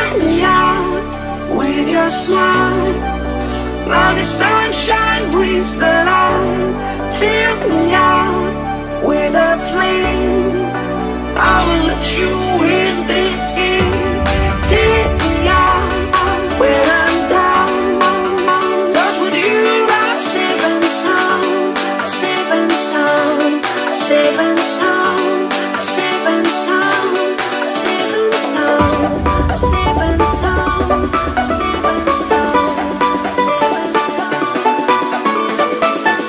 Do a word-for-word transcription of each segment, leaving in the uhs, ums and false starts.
Take me out with your smile. Now the sunshine brings the light. Fill me out with a flame. I will let you in this game. Take me out when I'm down. 'Cause with you I'm safe and sound. I'm safe and sound. I'm safe and sound. I'm safe and sound. I'm safe and sound. I'm safe and sound. I'm safe and sound. I'm safe and sound. I'm safe and sound.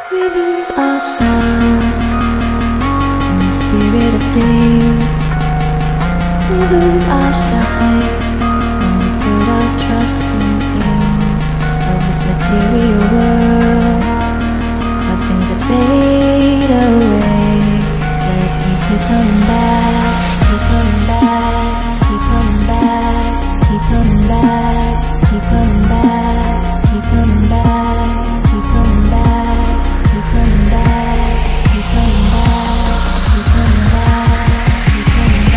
We lose ourselves in the spirit of things. We lose our sight when we put our trust in things of this material world, of things that fade away. Let me keep coming back, keep coming back, keep coming back, keep coming back, keep coming back, keep coming back, keep coming back, keep coming back, keep coming back, keep coming back, keep coming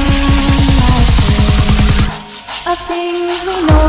back. Of things we know.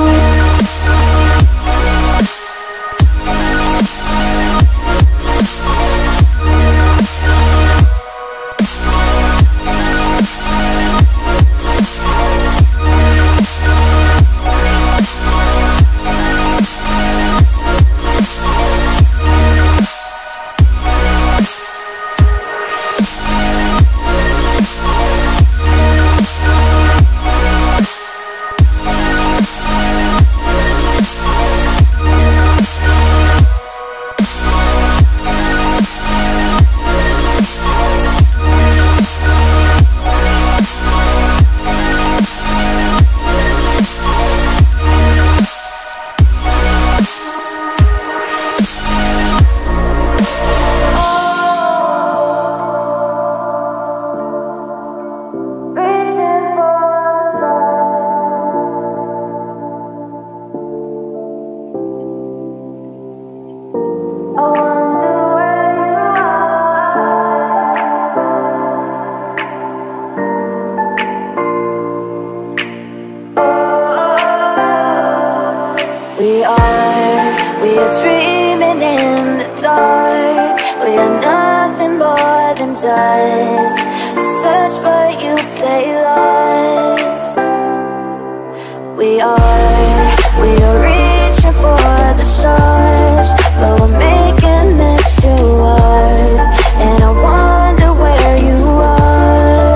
We are, we are dreaming in the dark. We are nothing more than dust. Search but you stay lost. We are, we are reaching for the stars, but we're making this too hard. And I wonder where you are,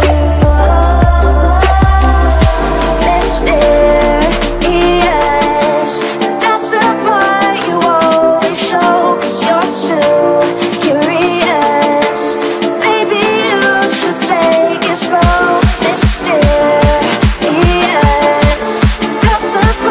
mysterious. That's the part you always show, 'cause you're too curious. Maybe you should take it slow. Mysterious. That's the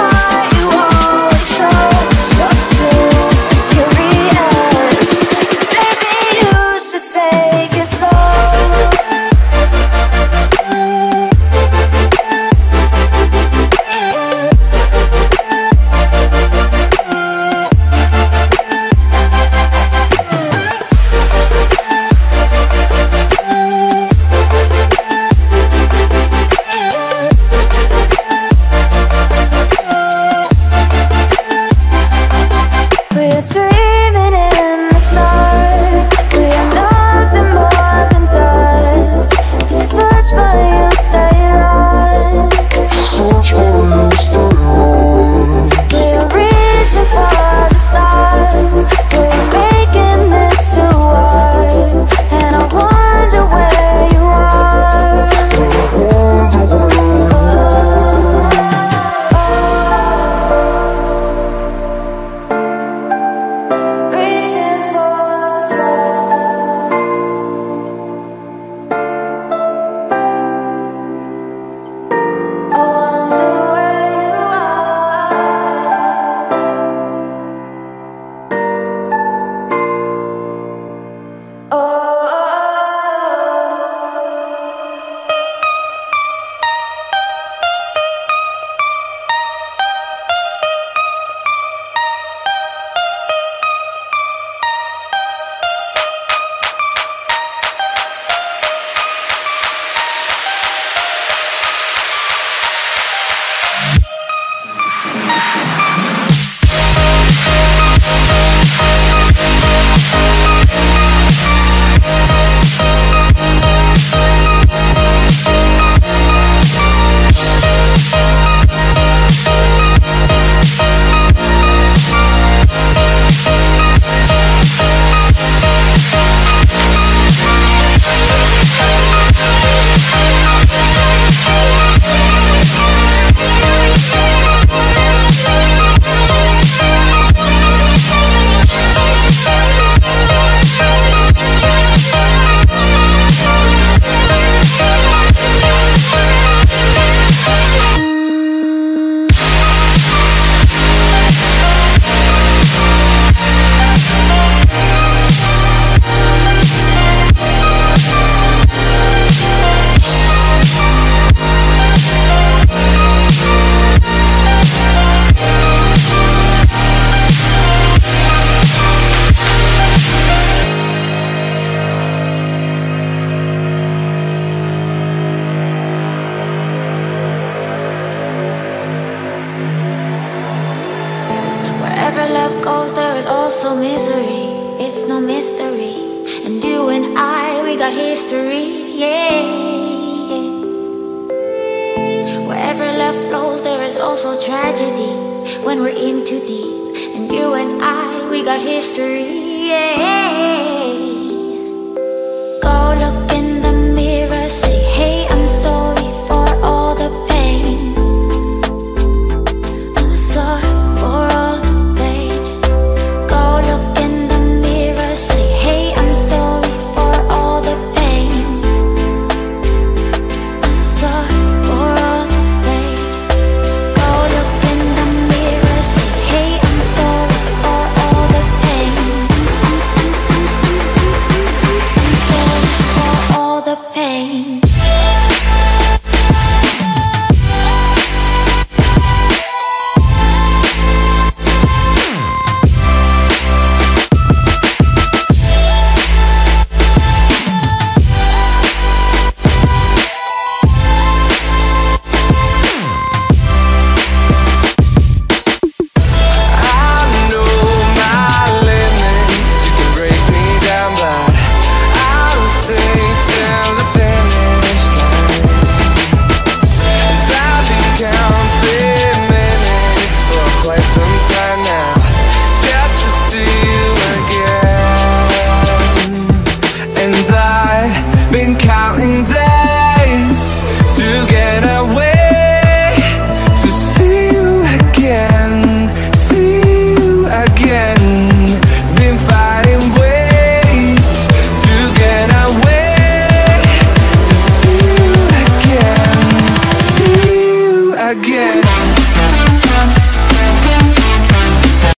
and I, we got history, yeah, yeah. Wherever love flows, there is also tragedy when we're in too deep. And you and I, we got history, yeah.